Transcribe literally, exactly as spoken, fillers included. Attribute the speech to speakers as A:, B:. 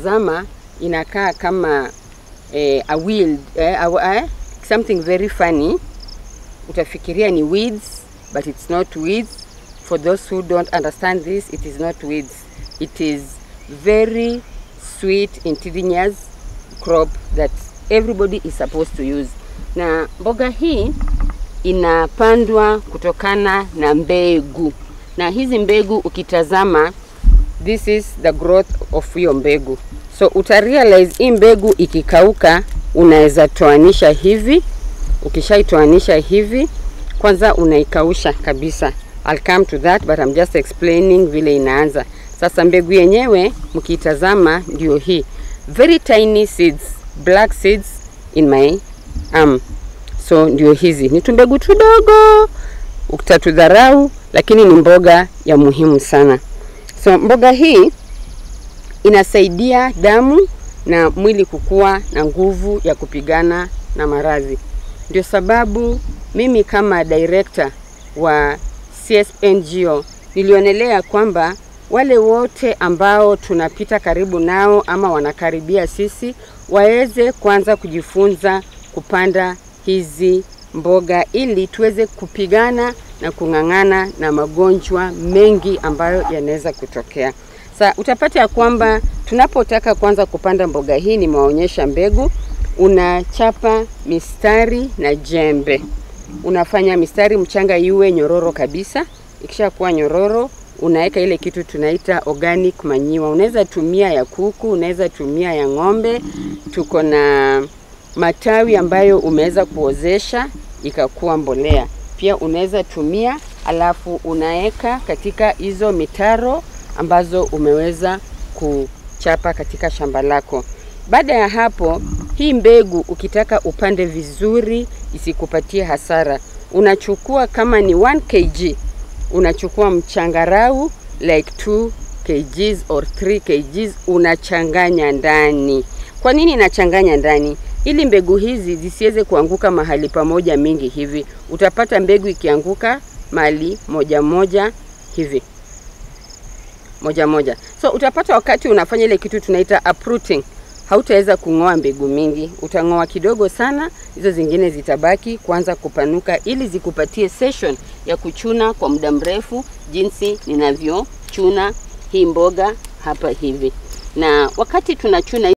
A: Zama inakaa kama eh, a wild, eh, a, eh, something very funny. Utafikiria ni weeds, but it's not weeds. For those who don't understand this, it is not weeds. It is very sweet indigenous crop that everybody is supposed to use. Na mboga hii inapandwa kutokana na mbegu. Na hizi mbegu ukitazama, this is the growth of hiyo mbegu. So utarealize hii mbegu ikikauka unaweza toanisha hivi. Ukishaitoanisha hivi, kwanza unaikausha kabisa. I'll come to that, but I'm just explaining vile inaanza. Sasa mbegu yenyewe mkitazama ndio hii. Very tiny seeds, black seeds in my arm. So ndio hizi. Ni tumbegu tudogo, ukitatudharau, lakini ni mboga ya muhimu sana. So mboga hii inasaidia damu na mwili kukua na nguvu ya kupigana na maradhi. Ndio sababu mimi kama director wa C S N G O nilionelea kwamba wale wote ambao tunapita karibu nao ama wanakaribia sisi waweze kwanza kujifunza kupanda hizi mboga ili tuweze kupigana na kungangana na magonjwa mengi ambayo yanaweza kutokea. Sa utapata ya kwamba tunapotaka kwanza kupanda mboga hii, nimewaonyesha mbegu, unachapa mistari na jembe. Unafanya mistari mchanga iwe nyororo kabisa. Ikishakuwa nyororo, unaweka ile kitu tunaita organic manure. Unaweza tumia ya kuku, unaweza tumia ya ng'ombe. Tuko na matawi ambayo umeweza kuozesha ikakuwa mbolea. Pia unaweza tumia, alafu unaweka katika hizo mitaro ambazo umeweza kuchapa katika shamba lako. Baada ya hapo, hii mbegu ukitaka upande vizuri isikupatie hasara, unachukua kama ni one kilogram, unachukua mchangarau like two kilograms or three kilograms, unachanganya ndani. Kwa nini nachanganya ndani? Ili mbegu hizi zisiweze kuanguka mahali pamoja mingi hivi. Utapata mbegu ikianguka mahali moja moja hivi. Moja moja. So utapata wakati unafanya ile kitu tunaita uprooting, hautaweza kungoa mbegu mingi. Utangoa kidogo sana, hizo zingine zitabaki kuanza kupanuka ili zikupatie session ya kuchuna kwa muda mrefu jinsi ninavyochuna hii mboga hapa hivi. Na wakati tunachuna